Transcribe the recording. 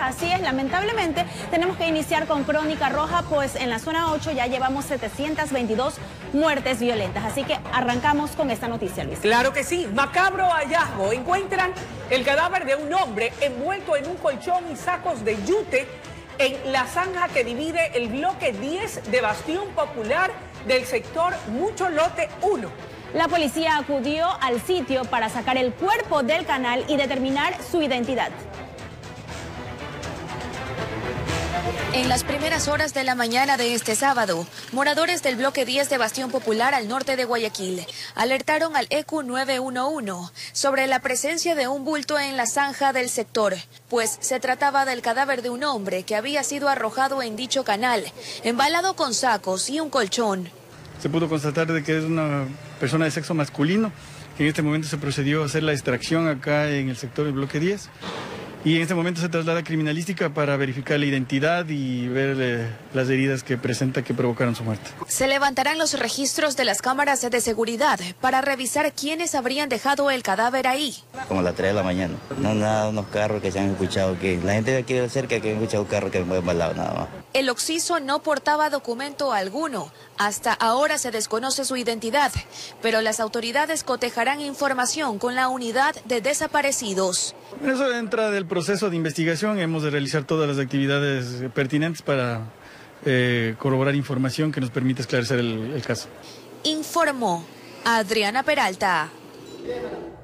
Así es, lamentablemente tenemos que iniciar con crónica roja, pues en la zona 8 ya llevamos 722 muertes violentas. Así que arrancamos con esta noticia, Luis. Claro que sí, macabro hallazgo. Encuentran el cadáver de un hombre envuelto en un colchón y sacos de yute en la zanja que divide el bloque 10 de Bastión Popular del sector Mucho Lote 1. La policía acudió al sitio para sacar el cuerpo del canal y determinar su identidad. En las primeras horas de la mañana de este sábado, moradores del bloque 10 de Bastión Popular al norte de Guayaquil alertaron al EQ 911 sobre la presencia de un bulto en la zanja del sector, pues se trataba del cadáver de un hombre que había sido arrojado en dicho canal, embalado con sacos y un colchón. Se pudo constatar de que es una persona de sexo masculino, que en este momento se procedió a hacer la extracción acá en el sector del bloque 10. Y en este momento se traslada a criminalística para verificar la identidad y ver las heridas que presenta que provocaron su muerte. Se levantarán los registros de las cámaras de seguridad para revisar quiénes habrían dejado el cadáver ahí. Como a las 3 de la mañana. No nada, unos carros que se han escuchado, que la gente de aquí de cerca que han escuchado un carro que me ha embalado nada más. El occiso no portaba documento alguno. Hasta ahora se desconoce su identidad, pero las autoridades cotejarán información con la unidad de desaparecidos. Eso entra del proceso de investigación. Hemos de realizar todas las actividades pertinentes para corroborar información que nos permita esclarecer el caso. Informó Adriana Peralta.